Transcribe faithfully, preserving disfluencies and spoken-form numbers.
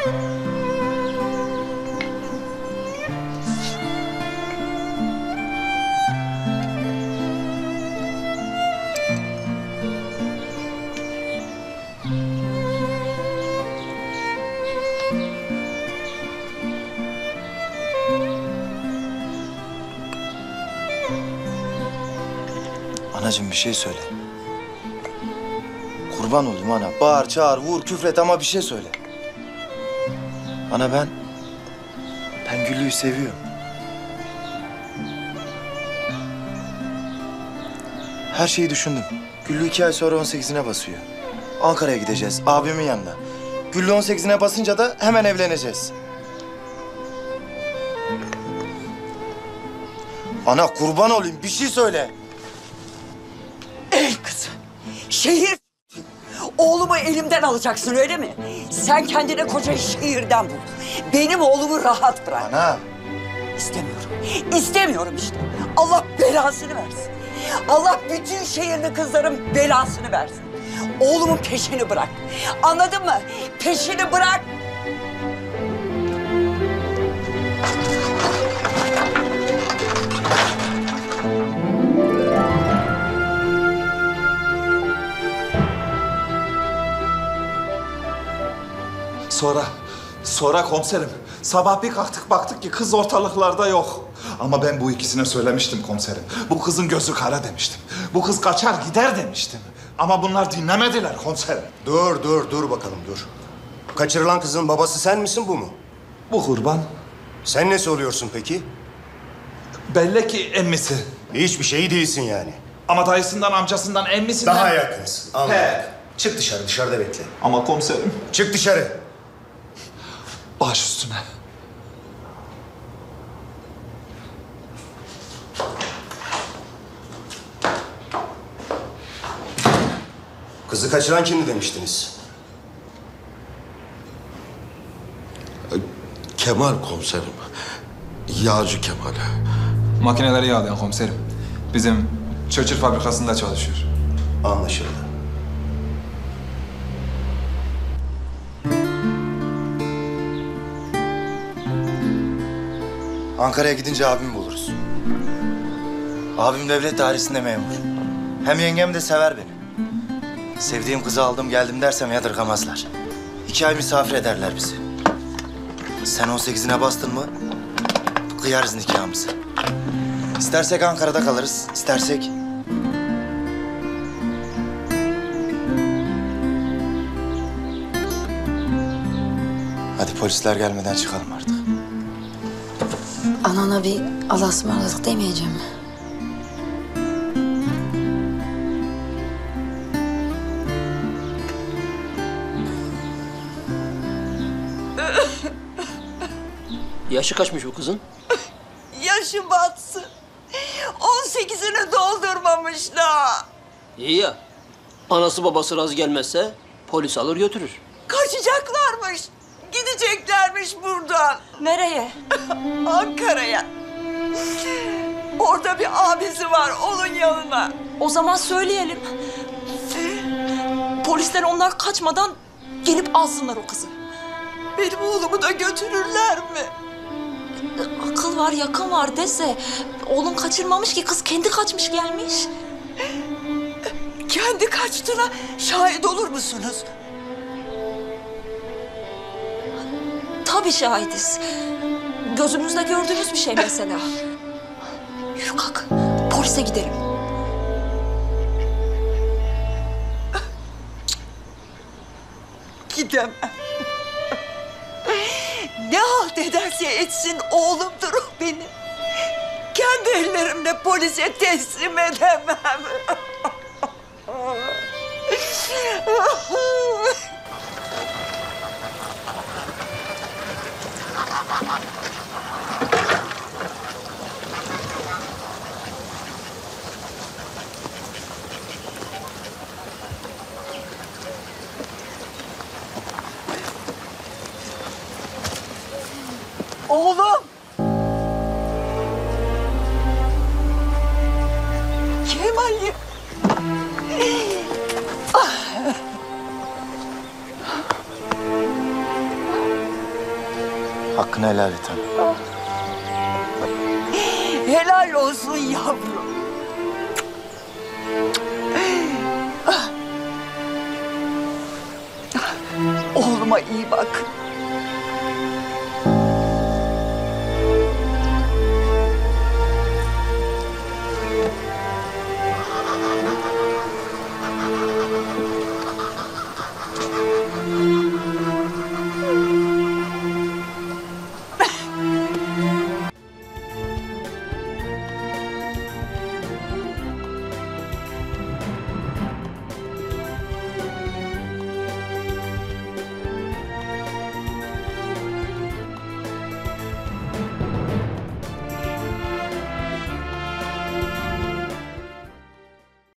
Anacığım bir şey söyle. Kurban olayım ana. Bağır, çağır, vur, küfret ama bir şey söyle. Ana ben... Ben Güllü'yü seviyorum. Her şeyi düşündüm. Güllü iki ay sonra on sekizine basıyor. Ankara'ya gideceğiz, abimin yanına. Güllü on sekizine basınca da hemen evleneceğiz. Ana kurban olayım, bir şey söyle. Ey kızım, şehir oğlumu elimden alacaksın öyle mi? Sen kendine kocayı şehirden bul. Benim oğlumu rahat bırak. Ana. İstemiyorum, istemiyorum işte. Allah belasını versin. Allah bütün şehirli kızların belasını versin. Oğlumun peşini bırak. Anladın mı? Peşini bırak. Sonra, sonra komiserim. Sabah bir kalktık baktık ki kız ortalıklarda yok. Ama ben bu ikisine söylemiştim komiserim. Bu kızın gözü kara demiştim. Bu kız kaçar gider demiştim. Ama bunlar dinlemediler komiserim. Dur, dur, dur bakalım, dur. Kaçırılan kızın babası sen misin, bu mu? Bu kurban Sen nesi oluyorsun peki? belli ki emmisi. Hiçbir şey değilsin yani. Ama dayısından, amcasından, emmisinden... Daha yakınsın, anladım. He. Çık dışarı, dışarıda bekle. Ama komiserim, Çık dışarı. baş üstüne. Kızı kaçıran kimdi demiştiniz? Kemal komiserim. Yağcı Kemal. Makineleri yağlayan komiserim. Bizim çöçür fabrikasında çalışıyor. Anlaşıldı. Ankara'ya gidince abimi buluruz. Abim devlet dairesinde memur. Hem yengem de sever beni. Sevdiğim kızı aldım geldim dersem yadırgamazlar. İki ay misafir ederler bizi. Sen on sekizine bastın mı kıyarız nikahımızı. İstersek Ankara'da kalırız, istersek... Hadi polisler gelmeden çıkalım artık. Anana bir Allah'a ısmarladık demeyeceğim mi? Yaşı kaçmış bu kızın? Yaşı batsın. On sekizini doldurmamış da. İyi ya. Anası babası razı gelmezse polis alır götürür. Kaçacaklarmış. Gideceklermiş buradan. Nereye? Ankara'ya. Orada bir abisi var, onun yanına. O zaman söyleyelim. Polisler onlar kaçmadan gelip alsınlar o kızı. Benim oğlumu da götürürler mi? Akıl var, yakın var dese. Oğlum kaçırmamış ki, kız kendi kaçmış gelmiş. Kendi kaçtığına şahit olur musunuz? Tabii şahidiz. Gözümüzle gördüğümüz bir şey mesela. Yürü kalk, polise gidelim. Gidemem. Ne halt ederse etsin oğlumdur o benim. Kendi ellerimle polise teslim edemem. Oğlum! Kemal'im! Hakkını helal et ana. Helal olsun yavrum. Oğluma iyi bak.